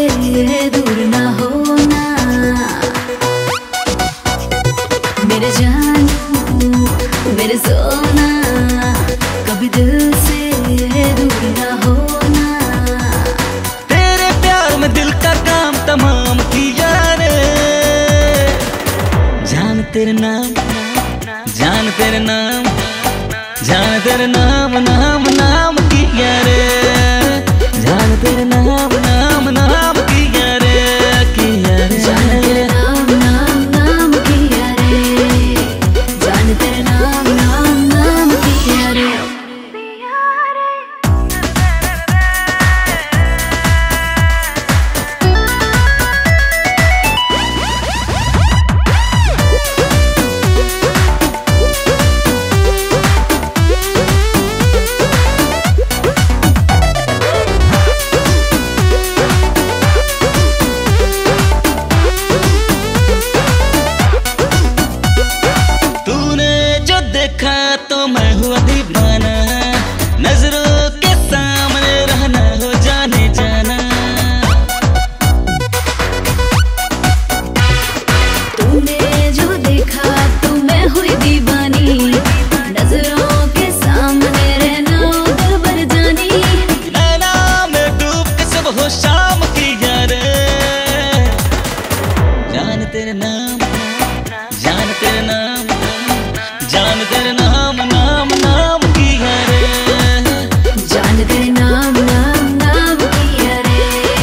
दूर ना होना मेरे जानू मेरे सोना, कभी दिल से दूर ना होना। तेरे प्यार में दिल का काम तमाम किया रे, जान तेरे नाम, जान तेरे नाम, जान तेरे नाम, नाम नाम किया रे, जान तेरे नाम, नाम नाम किया रे, किया रे। जान तेरे नाम नाम नाम किया रे, जान तेरे नाम नाम नाम किया रे। देखा तो मैं हुआ दीवाना, नजरों के सामने रहना हो जाने जाना। तूने जो देखा तो मैं हुई दीवानी, नजरों के सामने रहना दिल भर जानी। नैना में डूब के सब हो शाम की यार, जान तेरे नाम, जान तेरे नाम, जान तेरे नाम, नाम नाम किया रे, जान तेरे नाम नाम नाम किया रे।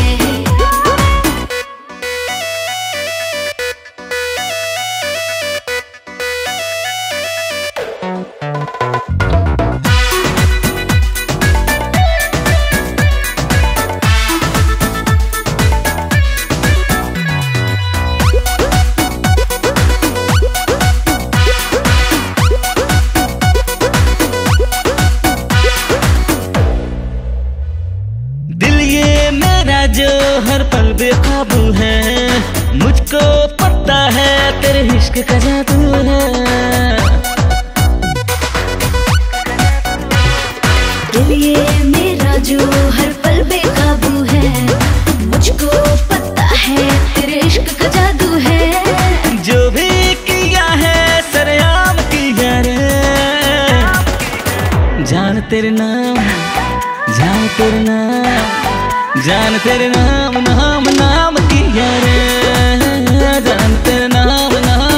जो हर पल बेकाबू है, मुझको पता है तेरे इश्क का जादू है। दिल ये मेरा जो हर पल बेकाबू है, मुझको पता है तेरे इश्क का जादू है। जो भी किया है सरेआम किया रे, जान तेरे नाम, जान तेरे नाम, जान तेरे नाम, नाम नाम किया रे, जान तेरे नाम, नाम